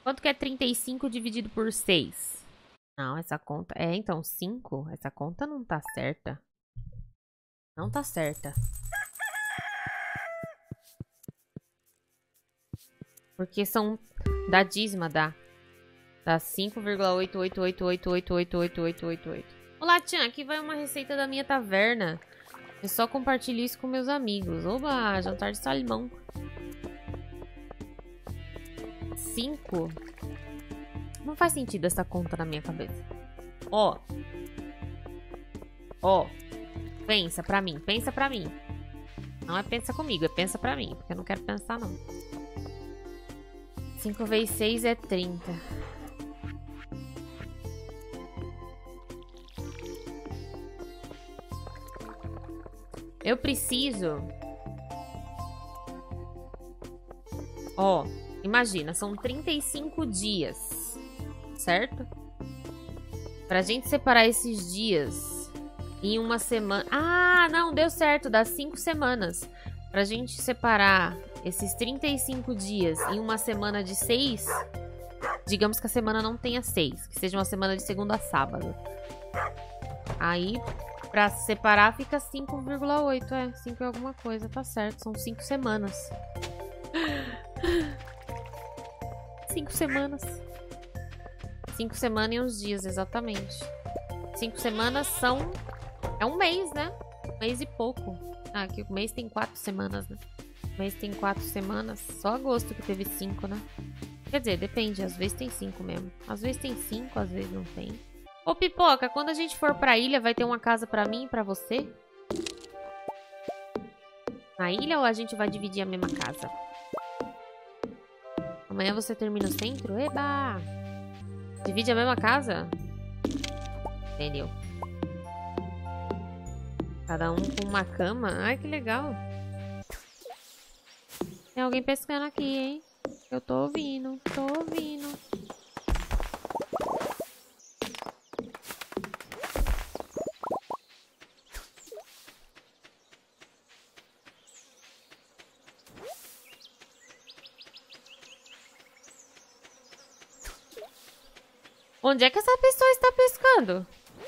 Quanto que é 35 dividido por 6? Não, essa conta... É, então, 5. Essa conta não tá certa. Não tá certa. Porque são... Da dízima, dá. Dá 5,8888888888. Olá, Tia. Aqui vai uma receita da minha taverna. Eu só compartilho isso com meus amigos. Oba, jantar de salimão. 5. Não faz sentido essa conta na minha cabeça. Ó. Ó. Pensa pra mim. Pensa pra mim. Não é pensa comigo, é pensa pra mim. Porque eu não quero pensar, não. 5 vezes 6 é 30. Eu preciso... Ó, imagina, são 35 dias, certo? Pra gente separar esses dias em uma semana... Ah, não, deu certo, dá 5 semanas. Pra gente separar esses 35 dias em uma semana de 6, digamos que a semana não tenha 6, que seja uma semana de segunda a sábado. Aí... Pra separar fica 5,8. É, 5 é alguma coisa, tá certo. São 5 semanas. 5 semanas. 5 semanas e uns dias, exatamente. 5 semanas são... É um mês, né? Um mês e pouco. Ah, aqui o mês tem 4 semanas, né? O mês tem 4 semanas. Só agosto que teve 5, né? Quer dizer, depende. Às vezes tem 5 mesmo. Às vezes tem 5, às vezes não tem. Ô, Pipoca, quando a gente for pra ilha, vai ter uma casa pra mim e pra você? Na ilha ou a gente vai dividir a mesma casa? Amanhã você termina o centro? Eba! Divide a mesma casa? Entendeu? Cada um com uma cama? Ai, que legal. Tem alguém pescando aqui, hein? Eu tô ouvindo, tô ouvindo. Onde é que essa pessoa está pescando?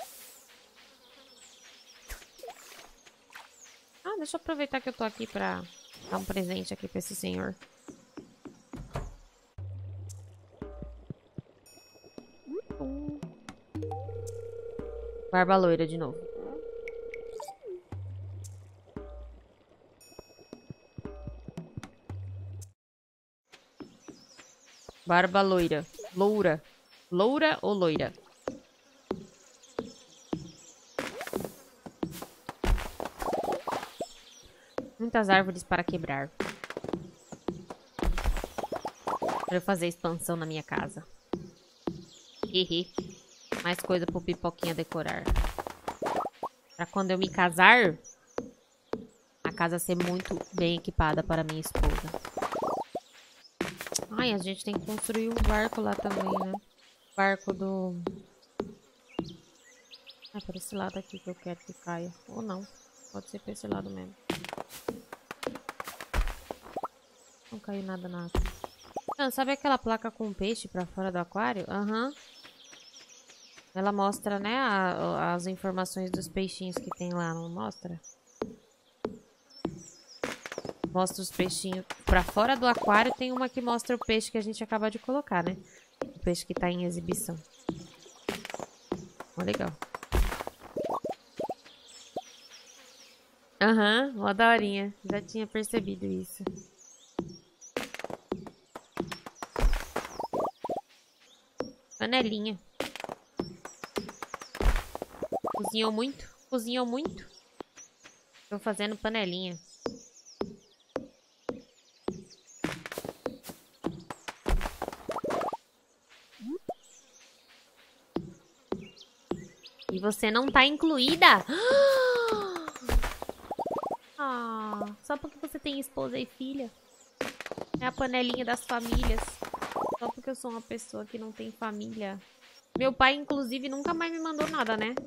Ah, deixa eu aproveitar que eu tô aqui pra dar um presente aqui pra esse senhor. Barba loira de novo. Barba loira. Loura. Loura ou loira? Muitas árvores para quebrar. Quero fazer expansão na minha casa. Hehe. Mais coisa pro Pipoquinha decorar. Pra quando eu me casar, a casa ser muito bem equipada para minha esposa. Ai, a gente tem que construir um barco lá também, né? Barco do... É por esse lado aqui que eu quero que caia. Ou não. Pode ser por esse lado mesmo. Não caiu nada na água. Não, sabe aquela placa com peixe pra fora do aquário? Aham. Ela mostra, né, as informações dos peixinhos que tem lá, não mostra? Mostra os peixinhos pra fora do aquário. Tem uma que mostra o peixe que a gente acabou de colocar, né? O peixe que tá em exibição. Ó, legal. Aham, uma daorinha. Já tinha percebido isso. Panelinha. Cozinhou muito? Cozinhou muito? Tô fazendo panelinha. E você não tá incluída? Ah, só porque você tem esposa e filha. É a panelinha das famílias. Só porque eu sou uma pessoa que não tem família. Meu pai, inclusive, nunca mais me mandou nada, né?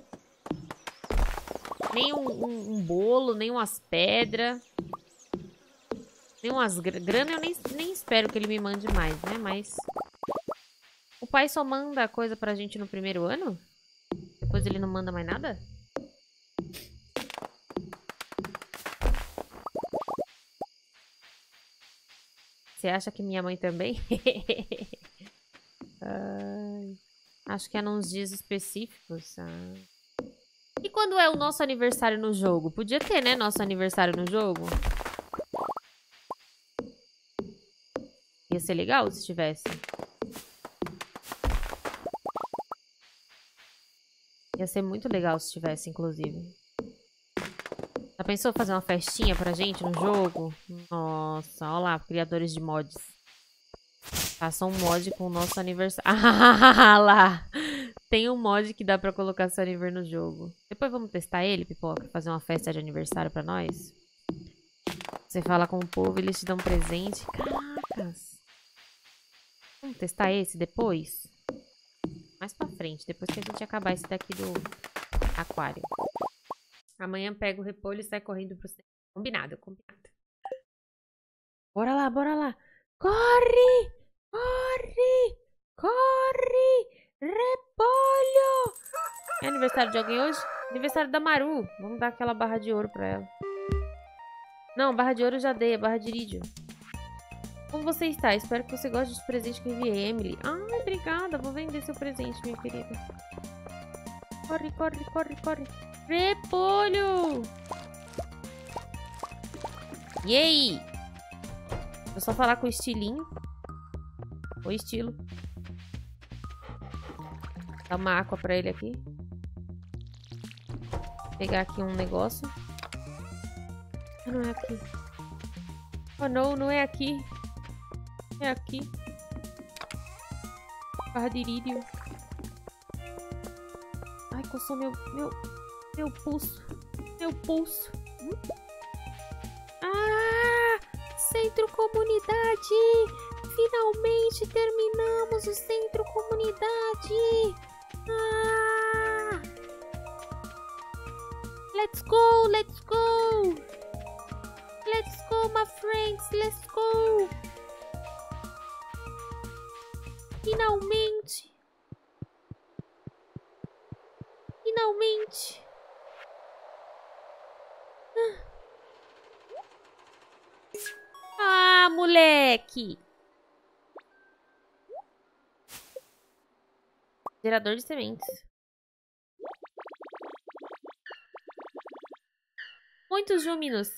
Nem um bolo, nem umas pedras. Nem umas grana. Eu nem espero que ele me mande mais, né? Mas pai só manda coisa pra gente no primeiro ano? Depois ele não manda mais nada? Você acha que minha mãe também? Ai, acho que é nos dias específicos. E quando é o nosso aniversário no jogo? Podia ter, né? Nosso aniversário no jogo. Ia ser legal se tivesse. Ia ser muito legal se tivesse, inclusive. Já pensou fazer uma festinha pra gente no jogo? Nossa, olha lá, criadores de mods. Façam um mod com o nosso aniversário. Ah lá! Tem um mod que dá pra colocar seu aniversário no jogo. Depois vamos testar ele, Pipoca? Fazer uma festa de aniversário pra nós? Você fala com o povo e eles te dão um presente. Caracas! Vamos testar esse depois? Mais pra frente, depois que a gente acabar esse daqui do aquário. Amanhã pega o repolho e sai correndo pro centro. Combinado, combinado. Bora lá, bora lá. Corre! Corre! Corre! Repolho! É aniversário de alguém hoje? Aniversário da Maru. Vamos dar aquela barra de ouro pra ela. Não, barra de ouro eu já dei, é barra de irídio. Como você está? Espero que você goste dos presentes que enviei, Emily. Ai, obrigada. Vou vender seu presente, minha querida. Corre, corre, corre, corre. Repolho! E aí? Vou só falar com o estilinho. O estilo. Dá uma água pra ele aqui. Pegar aqui um negócio. Não é aqui. Oh, não, não é aqui. É aqui. Barra de irídio. Ai, coçou meu pulso. Meu pulso. Ah! Centro Comunidade! Finalmente terminamos o Centro Comunidade! Ah! Let's go! Let's go! Let's go, my friends! Let's go! Finalmente! Finalmente! Ah, moleque! Gerador de sementes. Muitos júminos.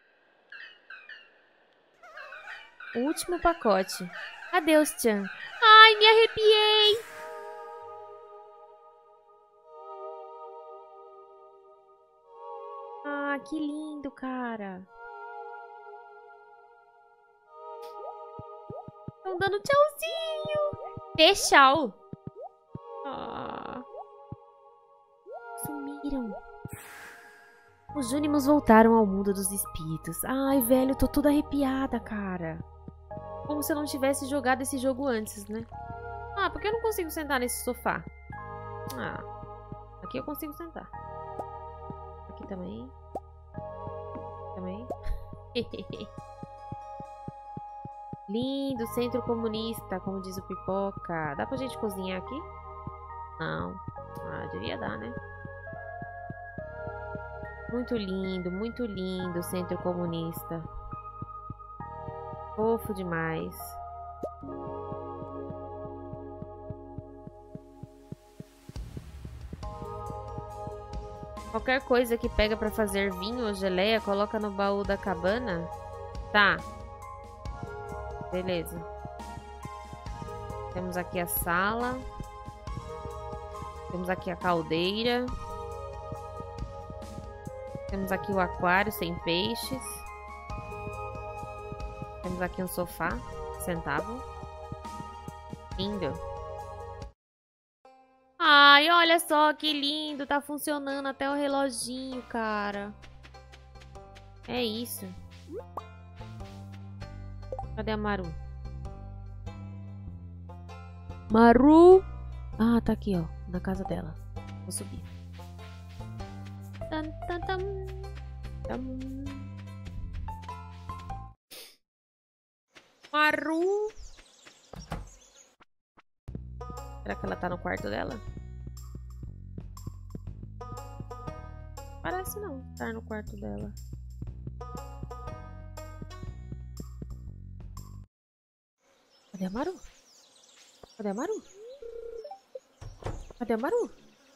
O último pacote. Adeus, Chan. Ai, me arrepiei! Ah, que lindo, cara. Estão dando tchauzinho. Tchau. Ah. Sumiram. Os Júnimos voltaram ao mundo dos espíritos. Ai, velho, tô toda arrepiada, cara. Como se eu não tivesse jogado esse jogo antes, né? Ah, por que eu não consigo sentar nesse sofá? Ah, aqui eu consigo sentar. Aqui também. Também. Lindo, centro comunista, como diz o Pipoca. Dá pra gente cozinhar aqui? Não. Ah, devia dar, né? Muito lindo, centro comunista. Fofo demais. Qualquer coisa que pega pra fazer vinho ou geleia, coloca no baú da cabana. Tá. Beleza. Temos aqui a sala. Temos aqui a caldeira. Temos aqui o aquário sem peixes. Temos aqui um sofá sentável. Lindo. Ai, olha só que lindo. Tá funcionando até o reloginho, cara. É isso. Cadê a Maru? Maru! Ah, tá aqui, ó. Na casa dela. Vou subir. Tan, tan, tan. Tan. Maru! Será que ela tá no quarto dela? Parece não estar no quarto dela. Cadê a Maru? Cadê a Maru? Cadê a Maru?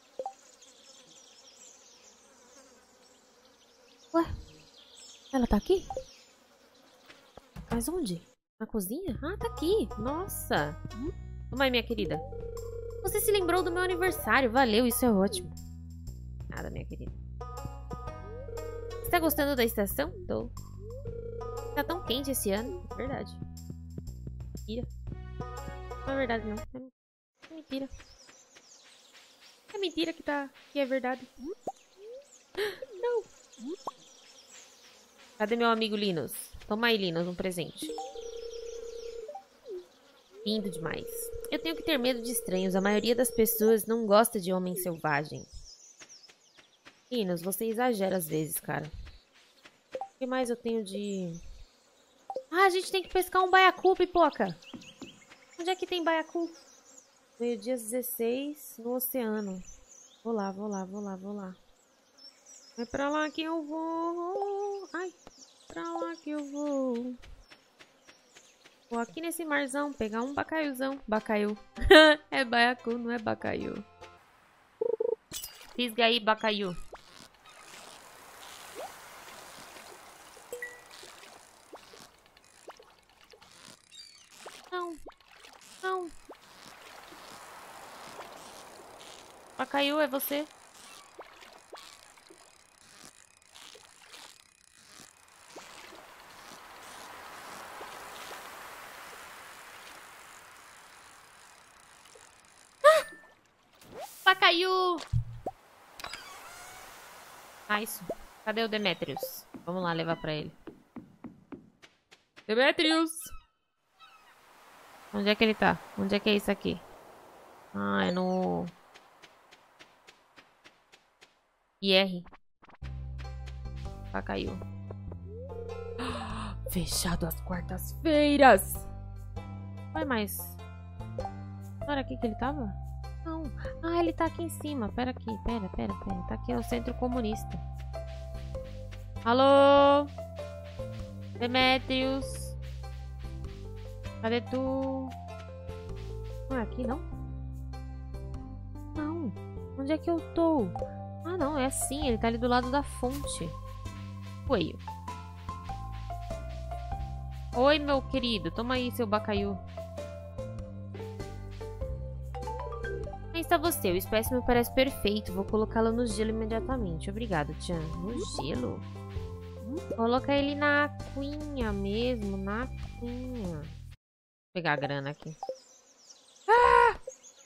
Ué? Ela tá aqui? Mas onde? Na cozinha? Ah, tá aqui. Nossa. Toma aí, minha querida. Você se lembrou do meu aniversário. Valeu, isso é ótimo. Nada, minha querida. Você tá gostando da estação? Tô. Tá tão quente esse ano. É verdade. Mentira. Não é verdade, não. É mentira. É mentira que é verdade. Não. Cadê meu amigo Linus? Toma aí, Linus, um presente. Lindo demais. Eu tenho que ter medo de estranhos. A maioria das pessoas não gosta de homens selvagens. Linus, você exagera às vezes, cara. O que mais eu tenho de... Ah, a gente tem que pescar um baiacu, pipoca. Onde é que tem baiacu? Meio-dia 16 no oceano. Vou lá. É pra lá que eu vou. Ai, pra lá que eu vou. Vou aqui nesse marzão pegar um bacaiuzão. Bacaiu. É baiacu, não é bacaiu. Fisga aí, bacaiu. Não. Bacaiu, é você? Bacaiu! Ah, isso. Cadê o Demetrius? Vamos lá levar pra ele. Demetrius! Onde é que ele tá? Onde é que é isso aqui? Ah, é no... IR. Caiu. Fechado às quartas-feiras. Vai mais. Não era aqui que ele tava? Não. Ah, ele tá aqui em cima. Pera aqui. Pera. Tá aqui no centro comunista. Alô? Demetrius? Cadê tu? Não é aqui, não? Não. Onde é que eu tô? Ah, não. É assim. Ele tá ali do lado da fonte. Coelho. Oi, meu querido. Toma aí seu bacaiu. Aí está você. O espécime parece perfeito. Vou colocá-lo no gelo imediatamente. Obrigado, Tchan. No gelo? Coloca ele na aguinha mesmo. Na aguinha. Vou pegar a grana aqui. Ah!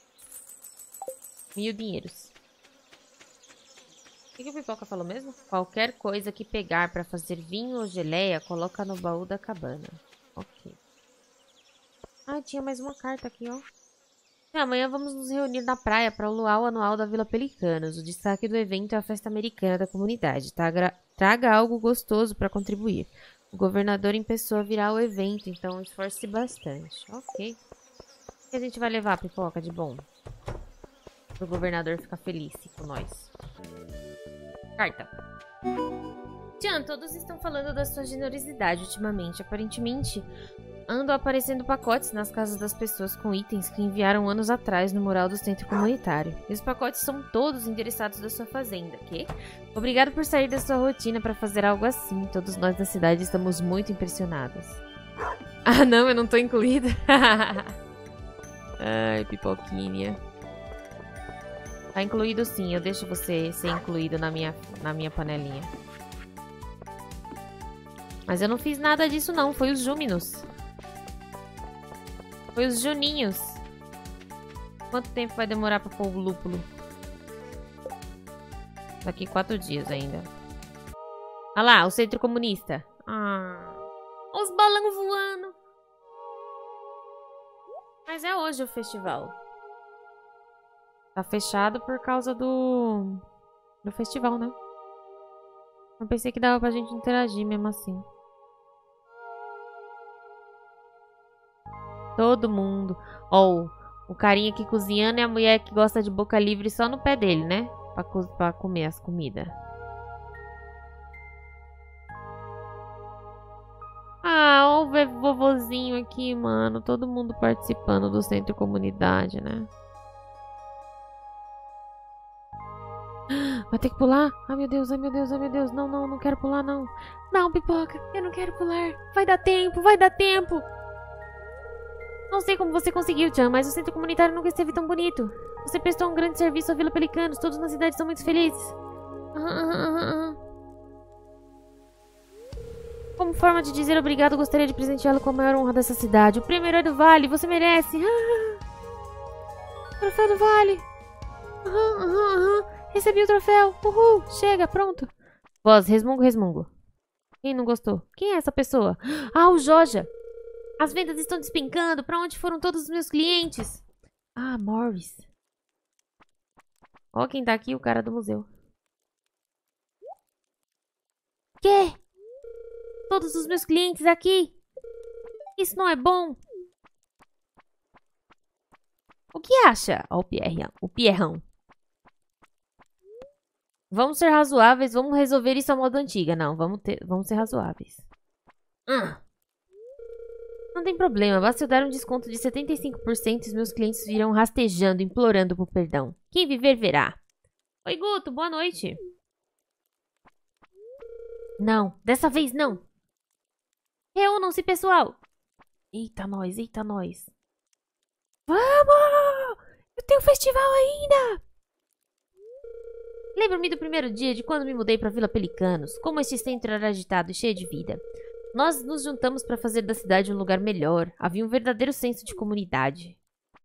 1000 dinheiros. O que o Pipoca falou mesmo? Qualquer coisa que pegar pra fazer vinho ou geleia, coloca no baú da cabana. Ok. Ah, tinha mais uma carta aqui, ó. Amanhã vamos nos reunir na praia para o luau anual da Vila Pelicanos. O destaque do evento é a festa americana da comunidade. Traga algo gostoso para contribuir. O governador em pessoa virá ao evento, então esforce-se bastante. Ok. O que a gente vai levar, Pipoca, de bom? Para o governador ficar feliz com nós. Carta. Tian, todos estão falando da sua generosidade ultimamente. Aparentemente, andam aparecendo pacotes nas casas das pessoas com itens que enviaram anos atrás no mural do centro comunitário. E os pacotes são todos endereçados da sua fazenda. Que? Obrigado por sair da sua rotina para fazer algo assim. Todos nós da cidade estamos muito impressionados. Ah, não, eu não tô incluída. Ai, pipoquinha. Tá incluído sim, eu deixo você ser incluído na minha panelinha. Mas eu não fiz nada disso não, foi os Júminos. Foi os Juninhos. Quanto tempo vai demorar pra pôr o lúpulo? Daqui 4 dias ainda. Olha lá, o centro comunista. Ah, os balões voando. Mas é hoje o festival. Tá fechado por causa do festival, né? Eu pensei que dava pra gente interagir mesmo assim. Todo mundo. Ó, O carinha aqui cozinhando e a mulher que gosta de boca livre só no pé dele, né? Pra comer as comidas. Ah, ó o vovozinho aqui, mano. Todo mundo participando do centro comunidade, né? Vai ter que pular? Ai, meu Deus, ai, meu Deus, ai, meu Deus. Não, não, não quero pular, não. Não, Pipoca, eu não quero pular. Vai dar tempo, vai dar tempo. Não sei como você conseguiu, Chan, mas o centro comunitário nunca esteve tão bonito. Você prestou um grande serviço à Vila Pelicanos. Todos na cidade são muito felizes. Como forma de dizer obrigado, gostaria de presenteá-lo com a maior honra dessa cidade. O prêmio Herói do Vale, você merece. Troféu do Vale. Recebi o troféu. Uhul. Chega, pronto. Voz, resmungo, resmungo. Quem não gostou? Quem é essa pessoa? Ah, o Joja. As vendas estão despencando. Pra onde foram todos os meus clientes? Ah, Morris. Ó quem tá aqui, o cara do museu. Quê? Todos os meus clientes aqui? Isso não é bom? O que acha? Ó, o Pierrão. Vamos ser razoáveis, vamos resolver isso à moda antiga. Não, vamos ser razoáveis. Não tem problema, basta eu dar um desconto de 75% e os meus clientes virão rastejando, implorando por perdão. Quem viver, verá. Oi, Guto, boa noite. Não, dessa vez não. Reúnam-se, pessoal. Eita, nós, eita, nós. Vamos! Eu tenho festival ainda! Lembro-me do primeiro dia de quando me mudei para Vila Pelicanos. Como este centro era agitado e cheio de vida. Nós nos juntamos para fazer da cidade um lugar melhor. Havia um verdadeiro senso de comunidade.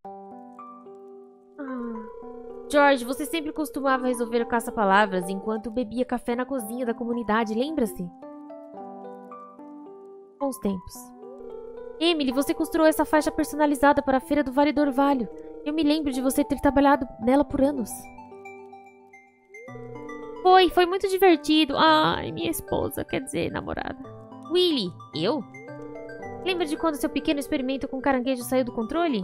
George, você sempre costumava resolver o caça-palavras enquanto bebia café na cozinha da comunidade, lembra-se? Bons tempos. Emily, você costurou essa faixa personalizada para a Feira do Vale do Orvalho. Eu me lembro de você ter trabalhado nela por anos. Foi muito divertido. Ai, minha esposa, quer dizer, namorada. Willy, eu? Lembra de quando seu pequeno experimento com caranguejo saiu do controle?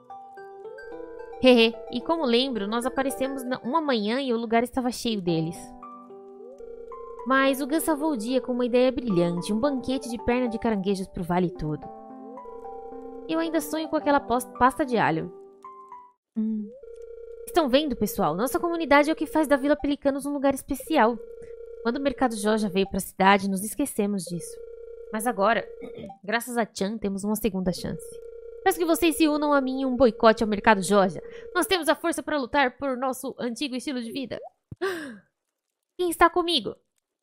Hehe, e como lembro, nós aparecemos uma manhã e o lugar estava cheio deles. Mas o Gus salvou o dia com uma ideia brilhante, um banquete de perna de caranguejos pro vale todo. Eu ainda sonho com aquela pasta de alho. Estão vendo, pessoal? Nossa comunidade é o que faz da Vila Pelicanos um lugar especial. Quando o Mercado Joja veio para a cidade, nos esquecemos disso. Mas agora, graças a Chan, temos uma segunda chance. Peço que vocês se unam a mim em um boicote ao Mercado Joja. Nós temos a força para lutar por nosso antigo estilo de vida. Quem está comigo?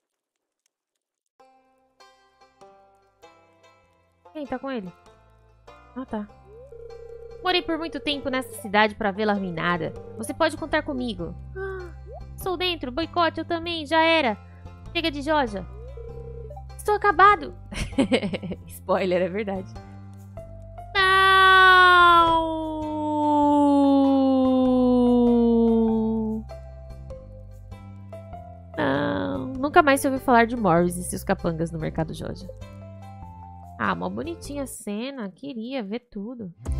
Quem está com ele? Ah, tá. Morei por muito tempo nessa cidade para vê-la arruinada. Você pode contar comigo. Sou dentro, boicote, eu também, já era. Chega de Joja. Estou acabado. Spoiler, é verdade. Não. Não. Nunca mais se ouviu falar de Morris e seus capangas no Mercado Joja. Ah, mó bonitinha a cena. Queria ver tudo.